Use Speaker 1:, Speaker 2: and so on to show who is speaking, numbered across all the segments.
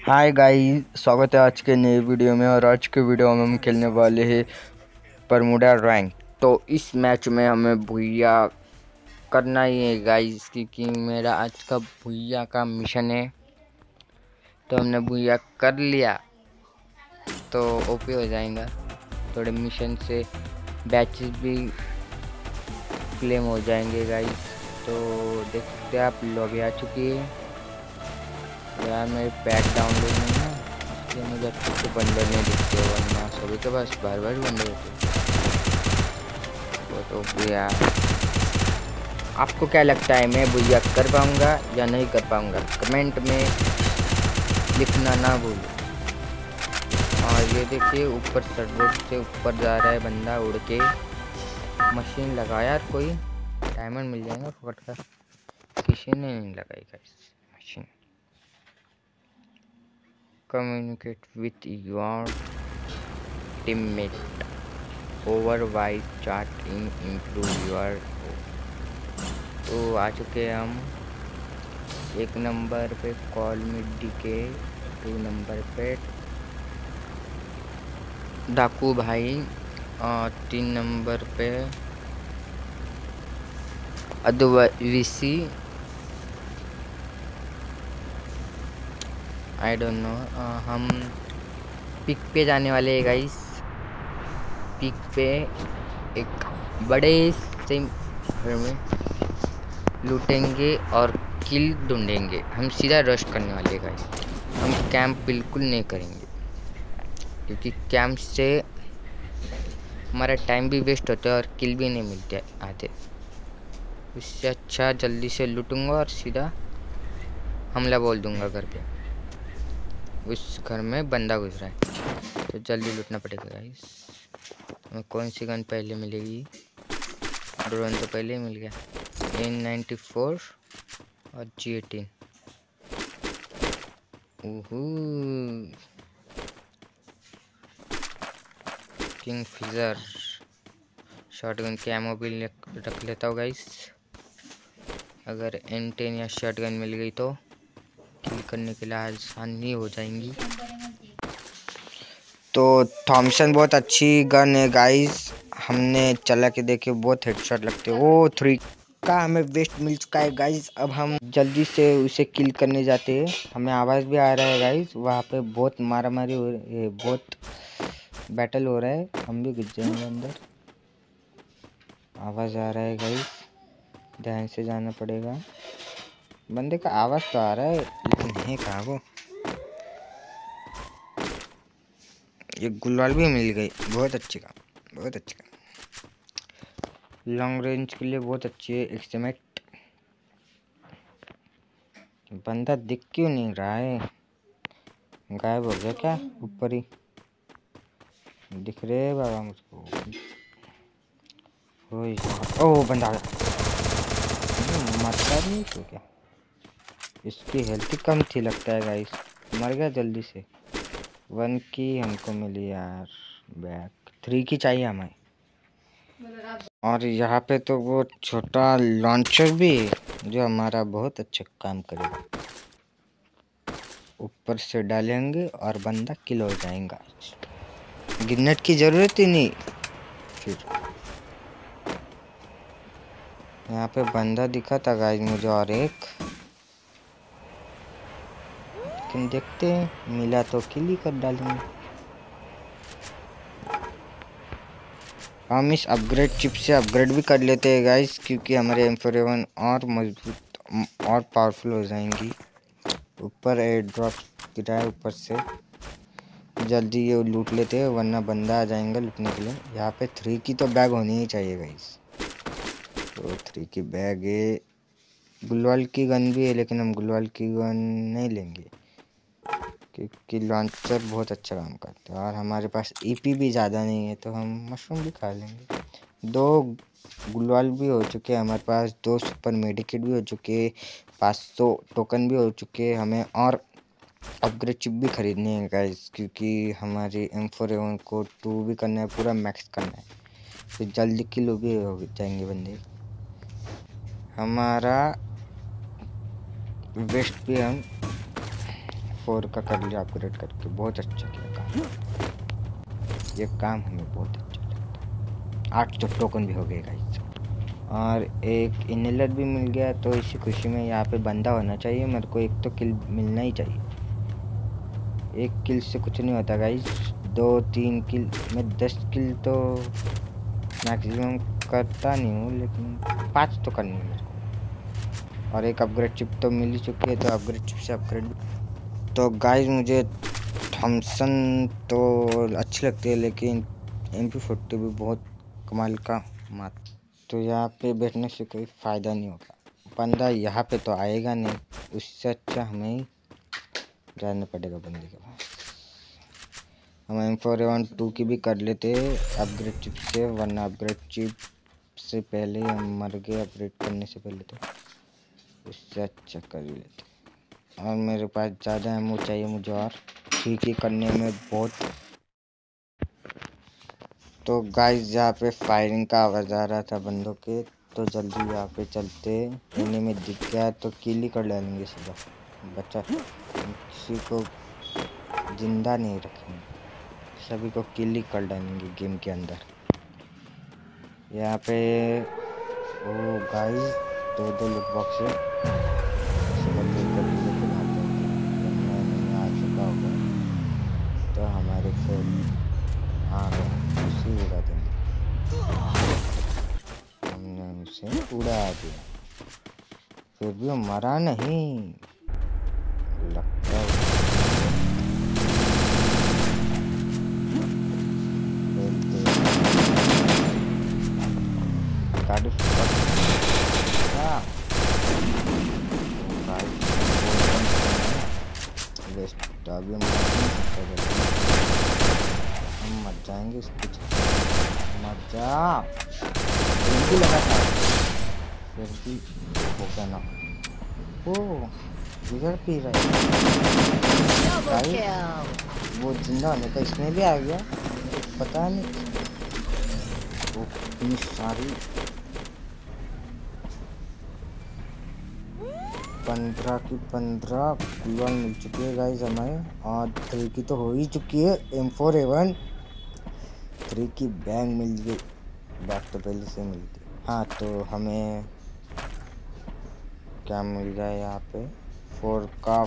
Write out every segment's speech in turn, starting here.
Speaker 1: Hi guys, स्वागत है आज के नए वीडियो में। और आज के वीडियो में हम खेलने वाले हैं बरमूडा रैंक। तो इस मैच में हमें भुइया करना ही है गाइस, क्योंकि मेरा आज का भुइया का मिशन है। तो हमने भुइया कर लिया तो ओपी हो जाएगा। थोड़े मिशन से बैचेस भी क्लेम हो जाएंगे गाइस। तो देख सकते हैं आप, लॉबी आ चुकी है। यार मेरे पैक डाउनलोड नहीं है, इसलिए मुझे अच्छे से बंडल नहीं दिखते, वरना सभी के पास बार बार बंडल होते वो। तो भैया आपको क्या लगता है, मैं भैया कर पाऊँगा या नहीं कर पाऊँगा? कमेंट में लिखना ना भूलो। और ये देखिए, ऊपर सड़क से ऊपर जा रहा है बंदा उड़ के। मशीन लगाया यार, कोई डायमंड मिल जाएगा फट का। किसी ने नहीं लगाई guys machine. Communicate with your teammate over voice chat in improve your. तो आ चुके हैं हम 1 नंबर पे कॉल मिड्डी के, 2 नंबर पे डाकू भाई, और 3 नंबर पे अद्वैसी। I don't know. हम पिक पे जाने वाले हैं गाइस। पिक पे एक बड़े से घर में लूटेंगे और किल ढूंढेंगे। हम सीधा रश करने वाले गाइस। हम कैंप बिल्कुल नहीं करेंगे, क्योंकि कैंप से हमारा टाइम भी वेस्ट होता है और किल भी नहीं मिलते आते। इससे अच्छा जल्दी से लूटूंगा और सीधा हमला बोल दूंगा घर पे। उस घर में बंदा घुस रहा है, तो जल्दी लूटना पड़ेगा गाइस। हमें कौन सी गन पहले मिलेगी? ड्रोन तो पहले ही मिल गया। N94 और G18। ओहो, किंगफिशर शॉटगन के एमओ भी रख लेता हूँ गाइस। अगर M10 या शॉटगन मिल गई तो किल करने के लिए आसानी हो जाएंगी। तो थॉमसन बहुत अच्छी गन है गाइस, हमने चला के देखे, बहुत हेडशॉट लगते हैं। ओ 3 का हमें वेस्ट मिल चुका है गाइस। अब हम जल्दी से उसे किल करने जाते हैं। हमें आवाज़ भी आ रहा है गाइस, वहाँ पे बहुत मारा मारी हो रही है, बहुत बैटल हो रहा है। हम भी घुस जाएंगे अंदर। आवाज़ आ रहा है गाइस, ध्यान से जाना पड़ेगा। बंदे का आवाज़ तो आ रहा है, लेकिन है कहाँ वो? ये गुलाल भी मिल गई, बहुत अच्छी काम, बहुत अच्छी काम। लॉन्ग रेंज के लिए बहुत अच्छी है एक्समेट। बंदा दिख क्यों नहीं रहा है? गायब हो गया क्या? ऊपर ही दिख रहे है बाबा मुझको। ओह बंदा आ गया। मरता नहीं तो क्या? इसकी हेल्थ ही कम थी लगता है गाइस, मर गया जल्दी से। 1 की हमको मिली यार, बैक 3 की चाहिए हमें। और यहाँ पे तो वो छोटा लॉन्चर भी है जो हमारा बहुत अच्छा काम करेगा। ऊपर से डालेंगे और बंदा किल हो जाएगा। ग्रेनेड की जरूरत ही नहीं। फिर यहाँ पे बंदा दिखा था गाइस मुझे, और एक, लेकिन देखते हैं मिला तो किल ही कर डालेंगे। हम इस अपग्रेड चिप से अपग्रेड भी कर लेते हैं गाइस, क्योंकि हमारे M4A1 और मजबूत और पावरफुल हो जाएंगी। ऊपर एयर ड्रॉप गिरा है, ऊपर से जल्दी ये लूट लेते हैं, वरना बंदा आ जाएगा लूटने के लिए। यहाँ पे 3 की तो बैग होनी ही चाहिए गाइस। तो 3 की बैग है। गुलवाल की गन भी है, लेकिन हम गुलवाल की गन नहीं लेंगे, क्योंकि लॉन्चर बहुत अच्छा काम करता है। और हमारे पास ईपी भी ज़्यादा नहीं है, तो हम मशरूम भी खा लेंगे। 2 गुलवाल भी हो चुके हैं हमारे पास, 2 सुपर मेडिकेट भी हो चुके हैं, 500 टोकन भी हो चुके हैं हमें। और अपग्रेड चिप भी खरीदनी है गाइस, क्योंकि हमारी M4A1 को 2 भी करना है, पूरा मैक्स करना है। फिर जल्दी किलो भी हो जाएंगे बंदे। हमारा वेस्ट भी हम 4 का कर लिया अपग्रेड करके, बहुत अच्छा किया काम। ये काम हमें बहुत अच्छा लगता है। 8 तो टोकन भी हो गए गाइस और एक इनहेलर भी मिल गया। तो इसी खुशी में यहाँ पे बंदा होना चाहिए मेरे को, एक तो किल मिलना ही चाहिए। एक किल से कुछ नहीं होता गाइस, 2-3 किल, मैं 10 किल तो मैक्सिमम करता नहीं हूँ, लेकिन 5 तो करनी है मेरे को। और एक अपग्रेड चिप तो मिल ही चुकी है, तो अपग्रेड चिप से अपग्रेड। तो गाइस मुझे थॉमसन तो अच्छी लगती है, लेकिन MP40 भी बहुत कमाल का मात। तो यहाँ पे बैठने से कोई फ़ायदा नहीं होगा, बंदा यहाँ पे तो आएगा नहीं, उससे अच्छा हमें ही जाना पड़ेगा बंदे के पास। हम M4A1 की भी कर लेते अपग्रेड चिप से, वरना अपग्रेड चिप से पहले हम मर गए अपग्रेड करने से पहले, तो उससे अच्छा कर लेते। और मेरे पास ज़्यादा एमओ चाहिए मुझे, और ठीक ही करने में बहुत। तो गाइस यहाँ पे फायरिंग का आवाज़ आ रहा था बंदों के, तो जल्दी यहाँ पे चलते। इन्हें में दिख गया तो किल ही कर डालेंगे सीधा, बच्चा किसी को जिंदा नहीं रखेंगे, सभी को किल ही कर डालेंगे गेम के अंदर। यहाँ पे ओ गाइस 2 लूट बॉक्स है, लेके भाग जाते हैं। नहीं आ चुका होगा तो हमारे फ्रेंड आ गए, उसे उड़ा देंगे। हमने उसे उड़ा दिया, फिर भी वो मरा नहीं लगता है। गाड़ी वेस्ट अभी हम मर जाएंगे इसके, मर जा। भी लगा था फिर भी हो गया ना। ओ बिगड़ पी रहा है, वो जिंदा होने का इसमें भी आ गया, पता नहीं। वो इतनी सारी 15 की 15 कुलवान मिल चुकी है गाइस हमें, और 3 की तो हो ही चुकी है। M4A1 3 की बैंग मिल गई, बैग तो पहले से मिलती। हाँ तो हमें क्या मिल गया यहाँ पे, 4 का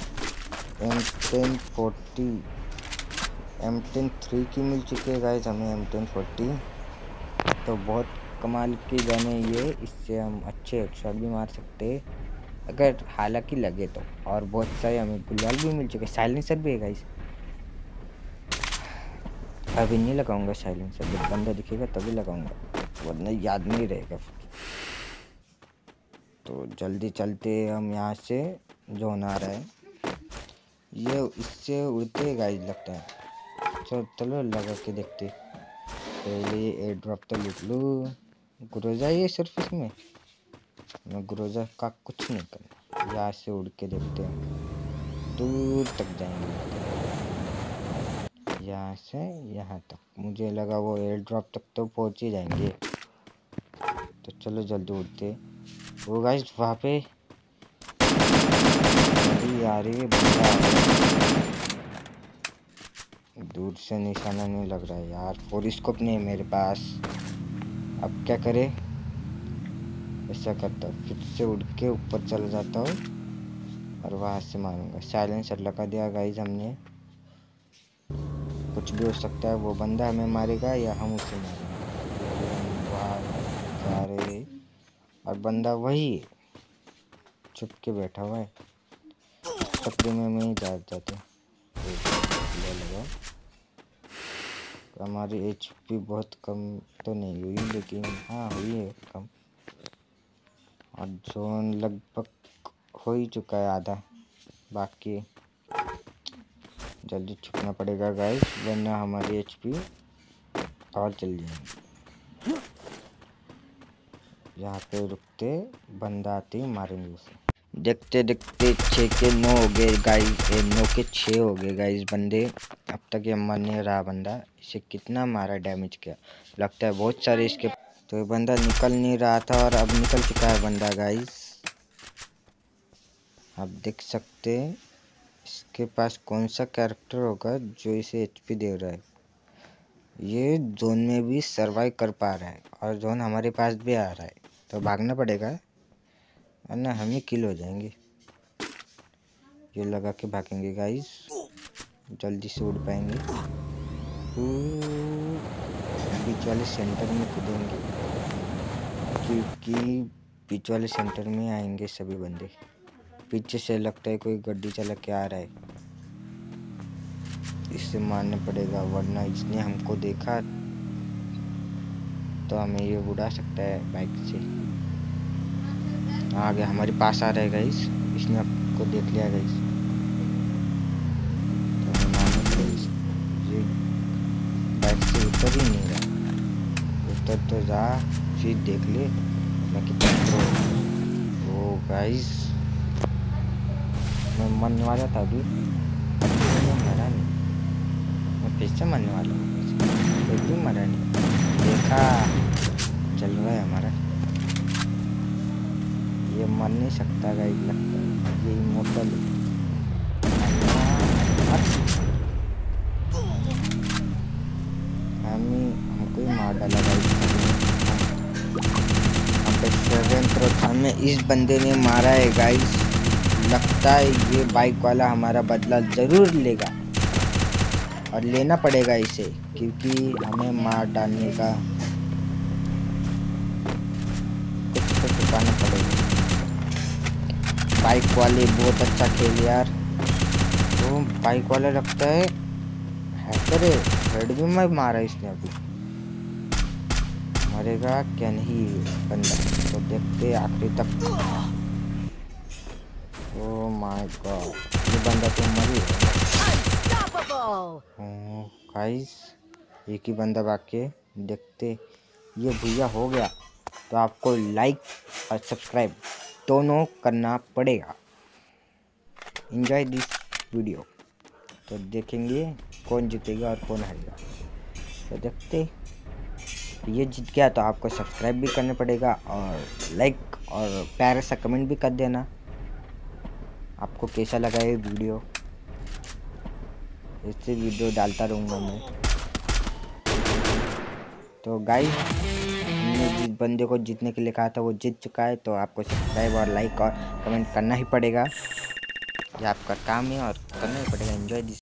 Speaker 1: M1040 M10 3 की मिल चुकी है गाइस हमें M1040। तो बहुत कमाल की गन है ये, इससे हम अच्छे हेडशॉट भी मार सकते हैं अगर हालांकि लगे तो। और बहुत सारे हमें गुलाल भी मिल चुके, साइलेंसर भी है गाइस। अभी नहीं लगाऊंगा साइलेंसर, जब बंदा दिखेगा तभी लगाऊंगा, वरना याद नहीं रहेगा फिर। तो जल्दी चलते हम यहाँ से, जोन आ रहा है ये, इससे उड़ते गाइस लगता है। चलो लगा के देखते, पहले ये एयर ड्रॉप तो लूट लूँ। ग्रोजा ये सिर्फ इसमें, मैं ग्रोजा का कुछ नहीं करना। यहाँ से उड़ के देखते हैं, दूर तक जाएंगे, यहाँ से यहाँ तक। मुझे लगा वो एयर ड्रॉप तक तो पहुँच ही जाएंगे, तो चलो जल्दी उड़ते। वो गाइस वहाँ पे आ रही है, बंदा आ रहा है। दूर से निशाना नहीं लग रहा है यार, 4 स्कोप नहीं है मेरे पास, अब क्या करे। ऐसा करता हूँ, फिर से उड़ के ऊपर चला जाता हूँ और वहाँ से मारूंगा। साइलेंसर लगा दिया गाइस हमने, कुछ भी हो सकता है, वो बंदा हमें मारेगा या हम उसे मारेंगे। जा रहे और बंदा वही छुप के बैठा हुआ है, चक्कर में ही जा जाते। लगा हमारी HP बहुत कम तो नहीं हुई, लेकिन हाँ हुई है कम। और जोन लगभग हो ही चुका है आधा, बाकी जल्दी छुपना पड़ेगा गाइस, वरना हमारी HP और चल जाएगी। यहाँ पे रुकते, बंदा आते ही मारेंगे उसे। देखते देखते 6 के 9 हो गए गाइस, 9 के 6 हो गए गाइस बंदे। अब तक ये मर नहीं रहा बंदा, इसे कितना मारा डैमेज किया, लगता है बहुत सारे इसके। तो ये बंदा निकल नहीं रहा था और अब निकल चुका है बंदा गाइस, आप देख सकते हैं। इसके पास कौन सा कैरेक्टर होगा जो इसे एचपी दे रहा है। ये जोन में भी सरवाइव कर पा रहा है और जोन हमारे पास भी आ रहा है, तो भागना पड़ेगा वरना हम ही किल हो जाएंगे। ये लगा के भागेंगे गाइस, जल्दी से उड़ पाएंगे। बीच वाले सेंटर में कूदेंगे क्योंकि बीच वाले सेंटर में आएंगे सभी बंदे। पीछे से लगता है कोई गड्डी चला के आ रहा है, इससे मारना पड़ेगा वरना इसने हमको देखा तो हमें ये उड़ा सकता है बाइक से। आ गया, हमारे पास आ रहा है गाइस, इसने आपको देख लिया गाइस, तो हमें मारना पड़ेगा। ये बाइक से उतर ही नहीं रहा, उतर तो जा, फिर देख ले मैं कितना प्रो। ओ गाइस मैं मरने वाला था अभी, मैं मरा नहीं, मैं फिर से मरने वाला हूँ, फिर भी मरा नहीं। देखा चल रहा है हमारा, ये मर नहीं सकता गाइस, लगता है ये इमोर्टल है। हमको ही मार डाला गाइस, हमें इस बंदे ने मारा है गाइस। लगता है ये बाइक वाला हमारा बदला जरूर लेगा और लेना पड़ेगा इसे, क्योंकि हमें मार डालने का कुछ तो छुपाना पड़ेगा। बाइक वाले बहुत अच्छा खेल यार, तो बाइक वाला लगता है हैकर है, हेड भी मैं मारा इसने, अभी मरेगा क्या नहीं बंदा, तो देखते आखिरी तक। ओह माय गॉड, ये बंदा तो मर ही गाइस, एक ही बंदा बाकी है। देखते ये भैया हो गया तो आपको लाइक और सब्सक्राइब दोनों करना पड़ेगा। एंजॉय दिस वीडियो, तो देखेंगे कौन जीतेगा और कौन हारेगा। तो देखते, ये जीत गया तो आपको सब्सक्राइब भी करना पड़ेगा और लाइक और प्यारा सा कमेंट भी कर देना आपको कैसा लगा ये वीडियो। इससे वीडियो डालता रहूँगा मैं। तो गाइस हमने जिस बंदे को जीतने के लिए कहा था वो जीत चुका है, तो आपको सब्सक्राइब और लाइक और कमेंट करना ही पड़ेगा, ये आपका काम है और करना ही पड़ेगा। Enjoy this.